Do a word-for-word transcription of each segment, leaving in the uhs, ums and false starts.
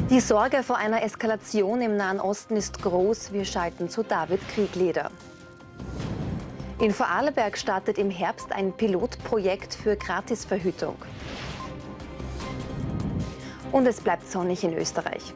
Die Sorge vor einer Eskalation im Nahen Osten ist groß. Wir schalten zu David Kriegleder. In Vorarlberg startet im Herbst ein Pilotprojekt für Gratisverhütung. Und es bleibt sonnig in Österreich.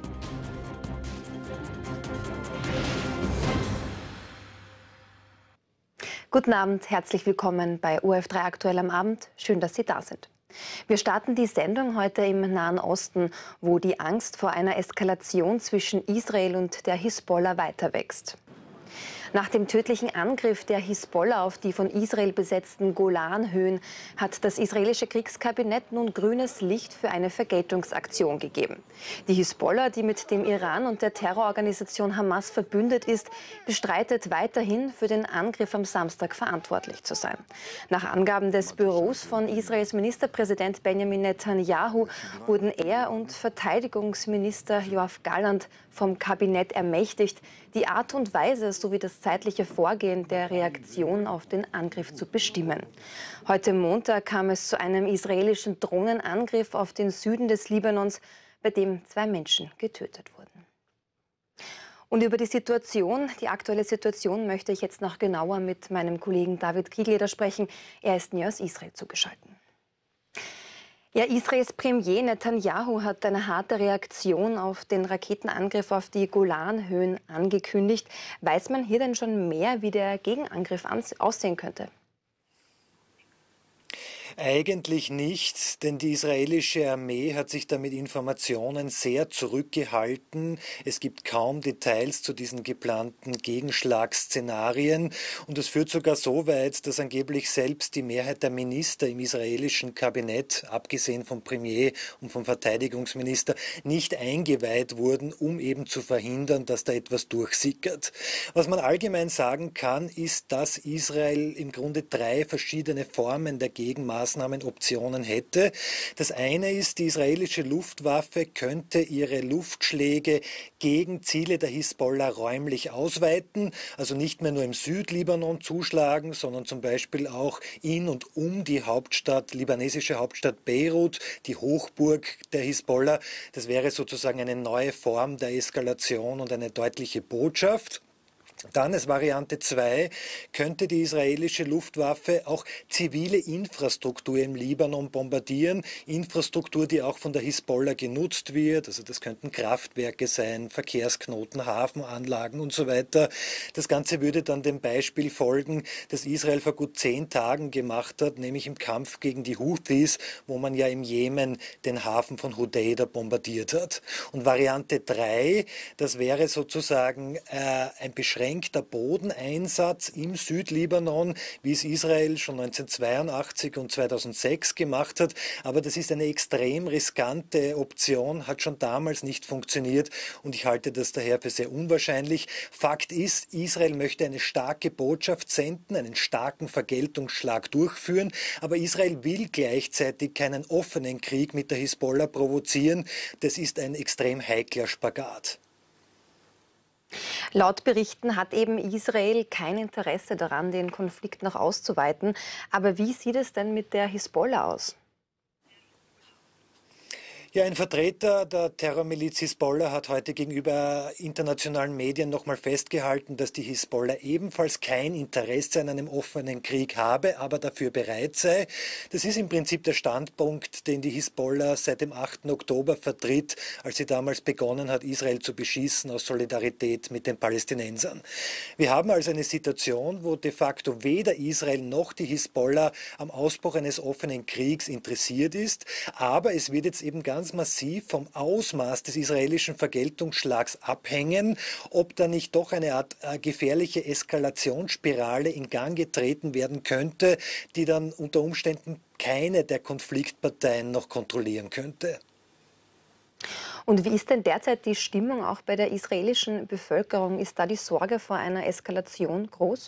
Guten Abend, herzlich willkommen bei O R F drei Aktuell am Abend. Schön, dass Sie da sind. Wir starten die Sendung heute im Nahen Osten, wo die Angst vor einer Eskalation zwischen Israel und der Hisbollah weiter wächst. Nach dem tödlichen Angriff der Hisbollah auf die von Israel besetzten Golanhöhen hat das israelische Kriegskabinett nun grünes Licht für eine Vergeltungsaktion gegeben. Die Hisbollah, die mit dem Iran und der Terrororganisation Hamas verbündet ist, bestreitet weiterhin, für den Angriff am Samstag verantwortlich zu sein. Nach Angaben des Büros von Israels Ministerpräsident Benjamin Netanyahu wurden er und Verteidigungsminister Yoav Gallant vom Kabinett ermächtigt, die Art und Weise sowie das zeitliche Vorgehen der Reaktion auf den Angriff zu bestimmen. Heute Montag kam es zu einem israelischen Drohnenangriff auf den Süden des Libanons, bei dem zwei Menschen getötet wurden. Und über die Situation, die aktuelle Situation, möchte ich jetzt noch genauer mit meinem Kollegen David Kriegleder sprechen. Er ist mir aus Israel zugeschaltet. Ja, Israels Premier Netanyahu hat eine harte Reaktion auf den Raketenangriff auf die Golanhöhen angekündigt. Weiß man hier denn schon mehr, wie der Gegenangriff aussehen könnte? Eigentlich nicht, denn die israelische Armee hat sich da mit Informationen sehr zurückgehalten. Es gibt kaum Details zu diesen geplanten Gegenschlagsszenarien. Und es führt sogar so weit, dass angeblich selbst die Mehrheit der Minister im israelischen Kabinett, abgesehen vom Premier und vom Verteidigungsminister, nicht eingeweiht wurden, um eben zu verhindern, dass da etwas durchsickert. Was man allgemein sagen kann, ist, dass Israel im Grunde drei verschiedene Formen der Gegenmaßnahmen Optionen hätte. Das eine ist, die israelische Luftwaffe könnte ihre Luftschläge gegen Ziele der Hisbollah räumlich ausweiten, also nicht mehr nur im Südlibanon zuschlagen, sondern zum Beispiel auch in und um die Hauptstadt, libanesische Hauptstadt Beirut, die Hochburg der Hisbollah. Das wäre sozusagen eine neue Form der Eskalation und eine deutliche Botschaft. Dann als Variante zwei könnte die israelische Luftwaffe auch zivile Infrastruktur im Libanon bombardieren. Infrastruktur, die auch von der Hisbollah genutzt wird. Also das könnten Kraftwerke sein, Verkehrsknoten, Hafenanlagen und so weiter. Das Ganze würde dann dem Beispiel folgen, das Israel vor gut zehn Tagen gemacht hat, nämlich im Kampf gegen die Houthis, wo man ja im Jemen den Hafen von Hodeida bombardiert hat. Und Variante drei, das wäre sozusagen äh, ein beschränkter Bodeneinsatz im Südlibanon, wie es Israel schon neunzehnhundertzweiundachtzig und zweitausendsechs gemacht hat. Aber das ist eine extrem riskante Option, hat schon damals nicht funktioniert und ich halte das daher für sehr unwahrscheinlich. Fakt ist, Israel möchte eine starke Botschaft senden, einen starken Vergeltungsschlag durchführen, aber Israel will gleichzeitig keinen offenen Krieg mit der Hisbollah provozieren. Das ist ein extrem heikler Spagat. Laut Berichten hat eben Israel kein Interesse daran, den Konflikt noch auszuweiten. Aber wie sieht es denn mit der Hisbollah aus? Ja, ein Vertreter der Terrormiliz Hisbollah hat heute gegenüber internationalen Medien nochmal festgehalten, dass die Hisbollah ebenfalls kein Interesse an einem offenen Krieg habe, aber dafür bereit sei. Das ist im Prinzip der Standpunkt, den die Hisbollah seit dem achten Oktober vertritt, als sie damals begonnen hat, Israel zu beschießen aus Solidarität mit den Palästinensern. Wir haben also eine Situation, wo de facto weder Israel noch die Hisbollah am Ausbruch eines offenen Kriegs interessiert ist, aber es wird jetzt eben ganz massiv vom Ausmaß des israelischen Vergeltungsschlags abhängen, ob da nicht doch eine Art äh, gefährliche Eskalationsspirale in Gang getreten werden könnte, die dann unter Umständen keine der Konfliktparteien noch kontrollieren könnte. Und wie ist denn derzeit die Stimmung auch bei der israelischen Bevölkerung? Ist da die Sorge vor einer Eskalation groß?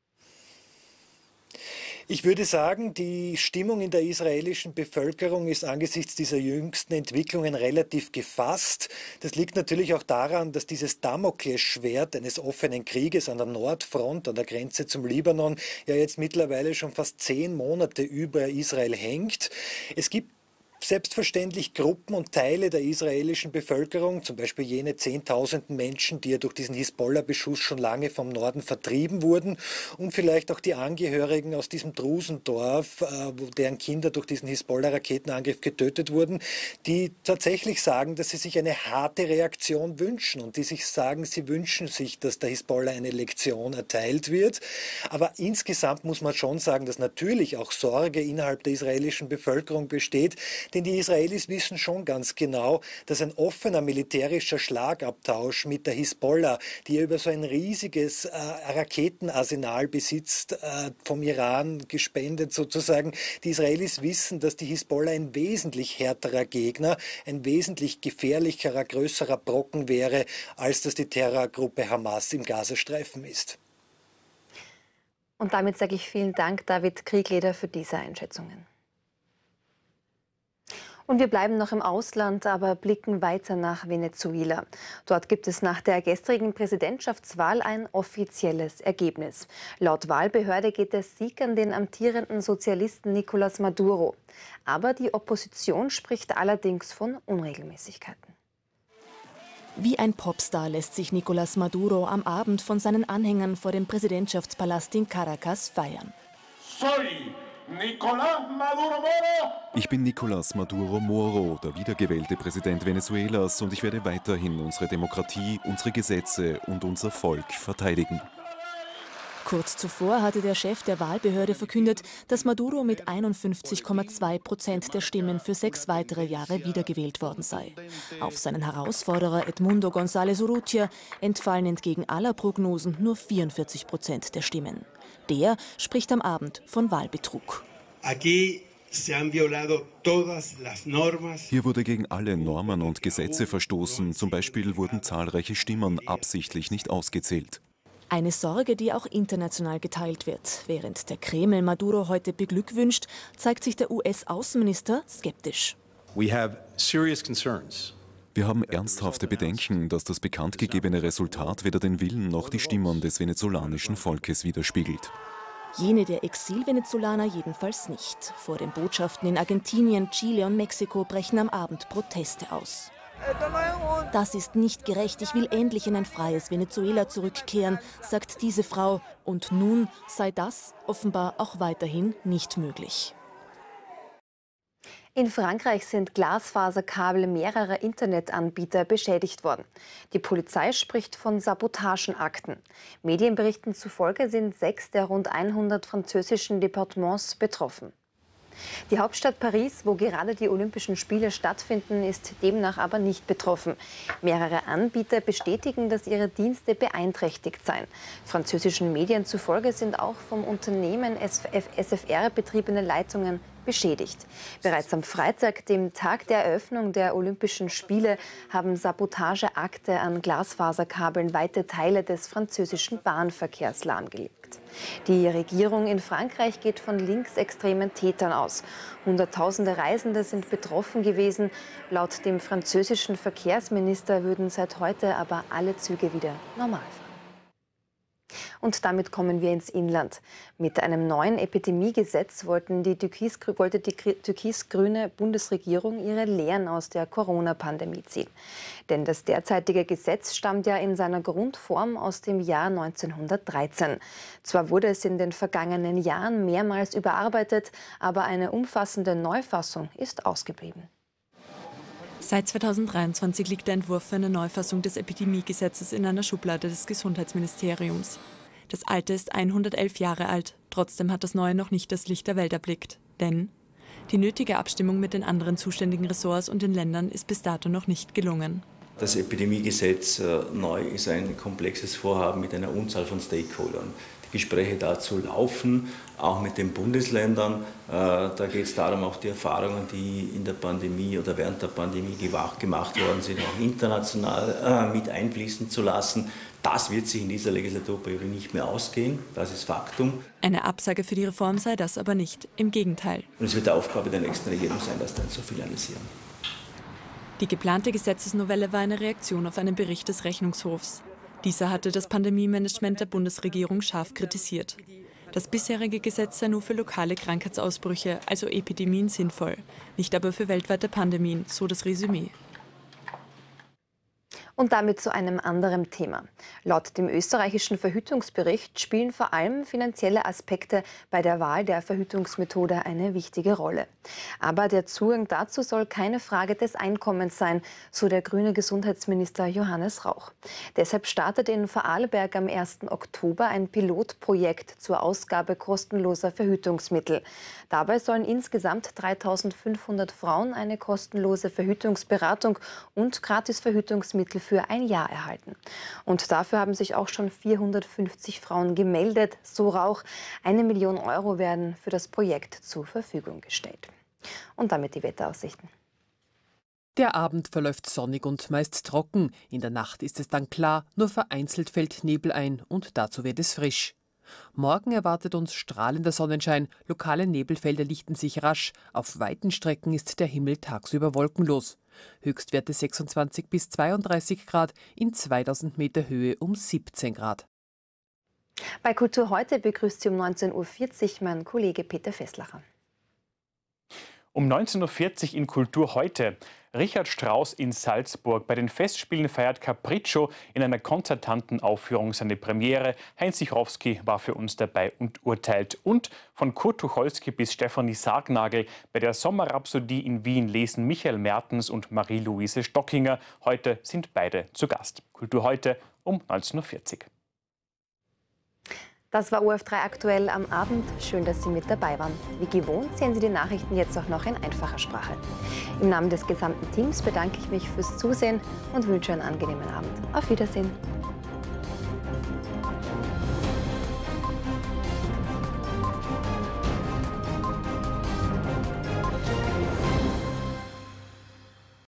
Ich würde sagen, die Stimmung in der israelischen Bevölkerung ist angesichts dieser jüngsten Entwicklungen relativ gefasst. Das liegt natürlich auch daran, dass dieses Damoklesschwert eines offenen Krieges an der Nordfront, an der Grenze zum Libanon, ja jetzt mittlerweile schon fast zehn Monate über Israel hängt. Es gibt selbstverständlich Gruppen und Teile der israelischen Bevölkerung, zum Beispiel jene zehntausenden Menschen, die ja durch diesen Hisbollah-Beschuss schon lange vom Norden vertrieben wurden, und vielleicht auch die Angehörigen aus diesem Drusendorf, wo deren Kinder durch diesen Hisbollah-Raketenangriff getötet wurden, die tatsächlich sagen, dass sie sich eine harte Reaktion wünschen und die sich sagen, sie wünschen sich, dass der Hisbollah eine Lektion erteilt wird. Aber insgesamt muss man schon sagen, dass natürlich auch Sorge innerhalb der israelischen Bevölkerung besteht, denn die Israelis wissen schon ganz genau, dass ein offener militärischer Schlagabtausch mit der Hisbollah, die ja über so ein riesiges äh, Raketenarsenal besitzt, äh, vom Iran gespendet sozusagen, die Israelis wissen, dass die Hisbollah ein wesentlich härterer Gegner, ein wesentlich gefährlicherer, größerer Brocken wäre, als das die Terrorgruppe Hamas im Gazastreifen ist. Und damit sage ich vielen Dank, David Kriegleder, für diese Einschätzungen. Und wir bleiben noch im Ausland, aber blicken weiter nach Venezuela. Dort gibt es nach der gestrigen Präsidentschaftswahl ein offizielles Ergebnis. Laut Wahlbehörde geht der Sieg an den amtierenden Sozialisten Nicolás Maduro. Aber die Opposition spricht allerdings von Unregelmäßigkeiten. Wie ein Popstar lässt sich Nicolás Maduro am Abend von seinen Anhängern vor dem Präsidentschaftspalast in Caracas feiern. Soy Nicolás Maduro Moro. Ich bin Nicolás Maduro Moro, der wiedergewählte Präsident Venezuelas, und ich werde weiterhin unsere Demokratie, unsere Gesetze und unser Volk verteidigen. Kurz zuvor hatte der Chef der Wahlbehörde verkündet, dass Maduro mit einundfünfzig Komma zwei Prozent der Stimmen für sechs weitere Jahre wiedergewählt worden sei. Auf seinen Herausforderer Edmundo González Urrutia entfallen entgegen aller Prognosen nur vierundvierzig Prozent der Stimmen. Der spricht am Abend von Wahlbetrug. Hier wurde gegen alle Normen und Gesetze verstoßen. Zum Beispiel wurden zahlreiche Stimmen absichtlich nicht ausgezählt. Eine Sorge, die auch international geteilt wird. Während der Kreml Maduro heute beglückwünscht, zeigt sich der U S-Außenminister skeptisch. We have serious concerns. Wir haben ernsthafte Bedenken, dass das bekanntgegebene Resultat weder den Willen noch die Stimmen des venezolanischen Volkes widerspiegelt. Jene der Exil-Venezolaner jedenfalls nicht. Vor den Botschaften in Argentinien, Chile und Mexiko brechen am Abend Proteste aus. Das ist nicht gerecht. Ich will endlich in ein freies Venezuela zurückkehren, sagt diese Frau. Und nun sei das offenbar auch weiterhin nicht möglich. In Frankreich sind Glasfaserkabel mehrerer Internetanbieter beschädigt worden. Die Polizei spricht von Sabotagenakten. Medienberichten zufolge sind sechs der rund hundert französischen Departements betroffen. Die Hauptstadt Paris, wo gerade die Olympischen Spiele stattfinden, ist demnach aber nicht betroffen. Mehrere Anbieter bestätigen, dass ihre Dienste beeinträchtigt seien. Französischen Medien zufolge sind auch vom Unternehmen S F R betriebene Leitungen beschädigt. Bereits am Freitag, dem Tag der Eröffnung der Olympischen Spiele, haben Sabotageakte an Glasfaserkabeln weite Teile des französischen Bahnverkehrs lahmgelegt. Die Regierung in Frankreich geht von linksextremen Tätern aus. Hunderttausende Reisende sind betroffen gewesen. Laut dem französischen Verkehrsminister würden seit heute aber alle Züge wieder normal fahren. Und damit kommen wir ins Inland. Mit einem neuen Epidemiegesetz wollten die Türkis, wollte die türkis-grüne Bundesregierung ihre Lehren aus der Corona-Pandemie ziehen. Denn das derzeitige Gesetz stammt ja in seiner Grundform aus dem Jahr neunzehnhundertdreizehn. Zwar wurde es in den vergangenen Jahren mehrmals überarbeitet, aber eine umfassende Neufassung ist ausgeblieben. Seit zweitausenddreiundzwanzig liegt der Entwurf für eine Neufassung des Epidemiegesetzes in einer Schublade des Gesundheitsministeriums. Das alte ist hundertelf Jahre alt, trotzdem hat das neue noch nicht das Licht der Welt erblickt. Denn die nötige Abstimmung mit den anderen zuständigen Ressorts und den Ländern ist bis dato noch nicht gelungen. Das Epidemiegesetz äh, neu ist ein komplexes Vorhaben mit einer Unzahl von Stakeholdern. Die Gespräche dazu laufen, auch mit den Bundesländern. Äh, da geht es darum, auch die Erfahrungen, die in der Pandemie oder während der Pandemie gemacht worden sind, auch international äh, mit einfließen zu lassen. Das wird sich in dieser Legislaturperiode nicht mehr ausgehen, das ist Faktum. Eine Absage für die Reform sei das aber nicht, im Gegenteil. Und es wird die Aufgabe der nächsten Regierung sein, das dann zu finalisieren. Die geplante Gesetzesnovelle war eine Reaktion auf einen Bericht des Rechnungshofs. Dieser hatte das Pandemie-Management der Bundesregierung scharf kritisiert. Das bisherige Gesetz sei nur für lokale Krankheitsausbrüche, also Epidemien, sinnvoll, nicht aber für weltweite Pandemien, so das Resümee. Und damit zu einem anderen Thema. Laut dem österreichischen Verhütungsbericht spielen vor allem finanzielle Aspekte bei der Wahl der Verhütungsmethode eine wichtige Rolle. Aber der Zugang dazu soll keine Frage des Einkommens sein, so der grüne Gesundheitsminister Johannes Rauch. Deshalb startet in Vorarlberg am ersten Oktober ein Pilotprojekt zur Ausgabe kostenloser Verhütungsmittel. Dabei sollen insgesamt dreitausendfünfhundert Frauen eine kostenlose Verhütungsberatung und Gratisverhütungsmittel für ein Jahr erhalten. Und dafür haben sich auch schon vierhundertfünfzig Frauen gemeldet. So Rauch. Eine Million Euro werden für das Projekt zur Verfügung gestellt. Und damit die Wetteraussichten. Der Abend verläuft sonnig und meist trocken. In der Nacht ist es dann klar, nur vereinzelt fällt Nebel ein und dazu wird es frisch. Morgen erwartet uns strahlender Sonnenschein, lokale Nebelfelder lichten sich rasch. Auf weiten Strecken ist der Himmel tagsüber wolkenlos. Höchstwerte sechsundzwanzig bis zweiunddreißig Grad, in zweitausend Meter Höhe um siebzehn Grad. Bei Kultur heute begrüßt Sie um neunzehn Uhr vierzig mein Kollege Peter Fesslacher. Um neunzehn Uhr vierzig in Kultur heute. Richard Strauss in Salzburg. Bei den Festspielen feiert Capriccio in einer konzertanten Aufführung seine Premiere. Heinz Sichrowski war für uns dabei und urteilt. Und von Kurt Tucholsky bis Stefanie Sargnagel. Bei der Sommerrhapsodie in Wien lesen Michael Mertens und Marie-Louise Stockinger. Heute sind beide zu Gast. Kultur heute um neunzehn Uhr vierzig. Das war O F drei aktuell am Abend. Schön, dass Sie mit dabei waren. Wie gewohnt sehen Sie die Nachrichten jetzt auch noch in einfacher Sprache. Im Namen des gesamten Teams bedanke ich mich fürs Zusehen und wünsche einen angenehmen Abend. Auf Wiedersehen.